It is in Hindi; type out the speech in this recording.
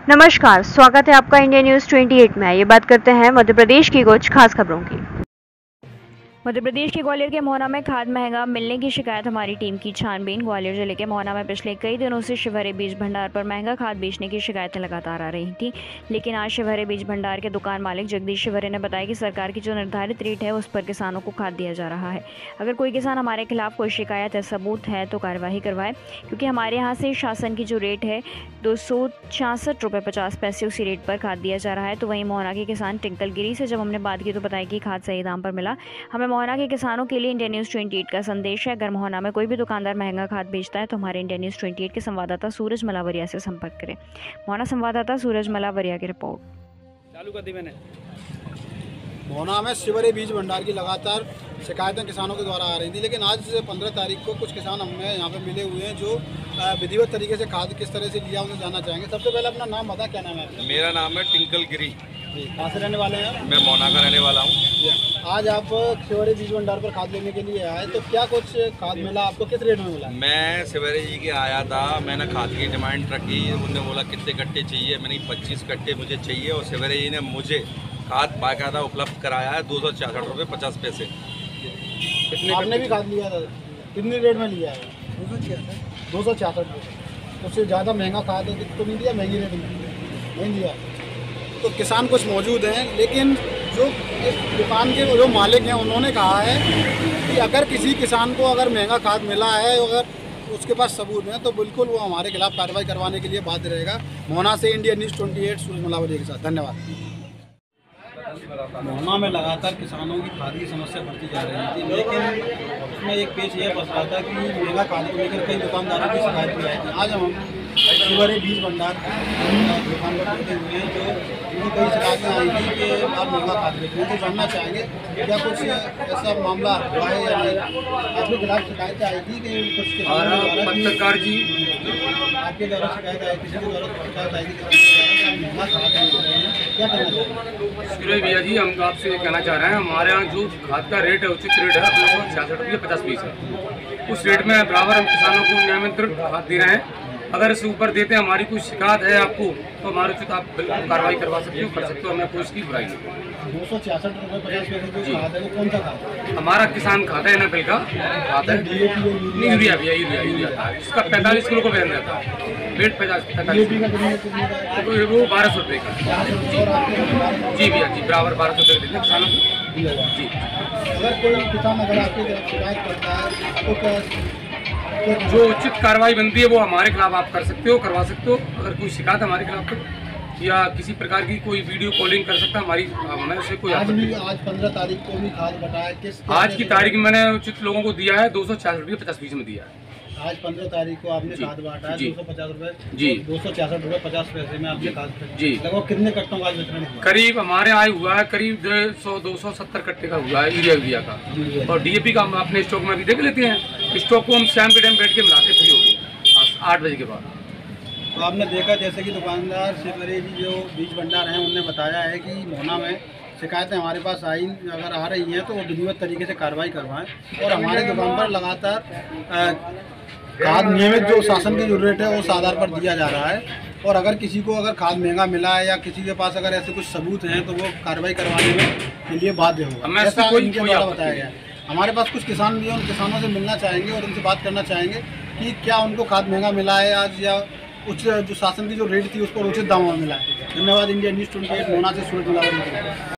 नमस्कार, स्वागत है आपका इंडिया न्यूज 28 में। ये बात करते हैं मध्य प्रदेश की कुछ खास खबरों की। मध्य प्रदेश के ग्वालियर के मोहना में खाद महंगा मिलने की शिकायत हमारी टीम की छानबीन। ग्वालियर जिले के मोहना में पिछले कई दिनों से शिवहरे बीज भंडार पर महंगा खाद बेचने की शिकायतें लगातार आ रही थी, लेकिन आज शिवहरे बीज भंडार के दुकान मालिक जगदीश शिवहरे ने बताया कि सरकार की जो निर्धारित रेट है उस पर किसानों को खाद दिया जा रहा है। अगर कोई किसान हमारे खिलाफ कोई शिकायत या सबूत है तो कार्यवाही करवाए, क्योंकि हमारे यहाँ से शासन की जो रेट है 266 रुपये 50 पैसे उसी रेट पर खाद दिया जा रहा है। तो वहीं मोहना के किसान टिंकल गिरी से जब हमने बात की तो बताया कि खाद सही दाम पर मिला। हमें मोहना के किसानों के लिए इंडिया न्यूज़ 28 का संदेश है, अगर मोहना में कोई भी दुकानदार महंगा खाद बेचता है तो हमारे इंडिया न्यूज़ 28 के संवाददाता सूरज मलावरिया से संपर्क करें। मोहना संवाददाता सूरज मलावरिया की रिपोर्ट। चालू कर दी मैंने। मोहना में शिवहरे बीज भंडार की लगातार शिकायतें किसानों के द्वारा आ रही थी, लेकिन आज 15 तारीख को कुछ किसान हमें यहाँ पे मिले हुए हैं जो विधिवत तरीके से खाद किस तरह से लिया उन्हें जानना चाहेंगे। सबसे पहले अपना नाम बता, क्या नाम है आपका? मेरा नाम है टिंकल गिरी। कहाँ से रहने वाले हैं? मैं मोहना का रहने वाला हूँ। आज आप शिवहरे बीज भंडार पर खाद लेने के लिए आए, तो क्या कुछ खाद मिला आपको? किस रेट में मिला? मैं शिवहरे जी के आया था, मैंने खाद की डिमांड रखी। उन्होंने बोला कितने कट्टे चाहिए, मैंने 25 कट्टे मुझे चाहिए और शिवहरे जी ने मुझे खाद बाकायदा उपलब्ध कराया है 266 रुपये 50 पैसे। आपने भी खाद लिया था, कितनी रेट में लिया है? 266 रुपये। उससे ज़्यादा महंगा खाद तो नहीं दिया, महंगी रेट में नहीं दिया। तो किसान कुछ मौजूद हैं, लेकिन जो इस दुकान के जो मालिक हैं उन्होंने कहा है कि अगर किसी किसान को अगर महंगा खाद मिला है, अगर उसके पास सबूत हैं, तो बिल्कुल वो हमारे खिलाफ कार्रवाई करवाने के लिए बाध्य रहेगा। मोहना से इंडिया न्यूज़ 28 सूरज मलावरिया के साथ। धन्यवाद। मोहना में लगातार किसानों की खाद की समस्या बढ़ती जा रही थी, लेकिन उसमें एक पेश यह फंस रहा था कि महंगा खाद को लेकर कई दुकानदारों की शिकायत भी आई थी। आज हम शिवहरे बीज भंडार दुकान पर पहुँचे हुए हैं, जो उनकी कई शिकायतें आई थी कि आप महंगा खाद बेच रहे हैं। तो जानना चाहेंगे क्या कुछ ऐसा मामला हुआ है या नहीं? आपके खिलाफ शिकायतें आई थी कि कुछ पत्रकार जी आपके द्वारा शिकायत आई, किसी के द्वारा शिकायत आई थी महंगा खाद बेच रहे हैं, क्या करना चाहिए? सूरज भैया जी, हम आपसे ये कहना चाह रहे हैं, हमारे यहाँ जो खाद का रेट है उचित रेट है 266 रुपये 50 पैसे। उस रेट में बराबर हम किसानों को नियमित खाद दे रहे हैं। अगर इससे ऊपर देते हैं, हमारी कोई शिकायत है आपको तो हमारे उचित आप कार्रवाई करवा सकते हो, कर सकते हो, हमें कोई इसकी बुराई नहीं। 266 रुपये 50 पैसे जो खाद है वो कौन सा खाद है? हमारा किसान खाता है NFL का खाता है, यूरिया भैया यूरिया था, इसका 45 किलो का वजन रहता है, वेट 45 वो 1200 रुपये का। जी भैया जी, बराबर 1200 रुपये देते हैं किसानों को जी। अगर कोई किसान अगर आपकी शिकायत करता है तो क्या जो उचित कार्रवाई बनती है वो हमारे खिलाफ आप कर सकते हो, करवा सकते हो। अगर कोई शिकायत हमारे खिलाफ तो या किसी प्रकार की कोई वीडियो कॉलिंग कर सकता है, हमारी हमें उससे कोई आज 15 तारीख को भी खाद बताया किस आज की तारीख में मैंने उचित लोगों को दिया है 266 रुपये 50 पैसे में दिया है। आज 15 तारीख को आपने खाद बांटा है 250 रुपये जी, 266 रुपये 50 पैसे में आपने खाद जी। लगभग कितने कट्टों का वितरण हुआ? करीब हमारे आए हुआ है करीब 270 कट्टे का हुआ है यूरिया का, और DAP का हम अपने स्टॉक में भी देख लेते हैं। स्टॉक को हम शाम के टाइम बैठ के मिलाते फ्री होगी 8 बजे के बाद। तो आपने देखा जैसे कि दुकानदार शिवहरे जी जो बीज भंडार हैं उनने बताया है कि मोहना में शिकायतें हमारे पास आई अगर आ रही हैं तो वो विधिवत तरीके से कार्रवाई करवाएं, और हमारे दुकान पर लगातार खाद नियमित जो शासन की जो रेट है उस आधार पर दिया जा रहा है। और अगर किसी को अगर खाद महंगा मिला है या किसी के पास अगर ऐसे कुछ सबूत हैं तो वो कार्रवाई करवाने में के लिए बाध्य होगा, ऐसा इनके द्वारा बताया गया है। हमारे पास कुछ किसान भी हैं, उन किसानों से मिलना चाहेंगे और उनसे बात करना चाहेंगे कि क्या उनको खाद महंगा मिला है आज, या उच्च जो शासन की जो रेट थी उस पर उचित दाम मिला है। धन्यवाद। इंडिया न्यूज़ 28 मोहना से सूरज मलावरिया।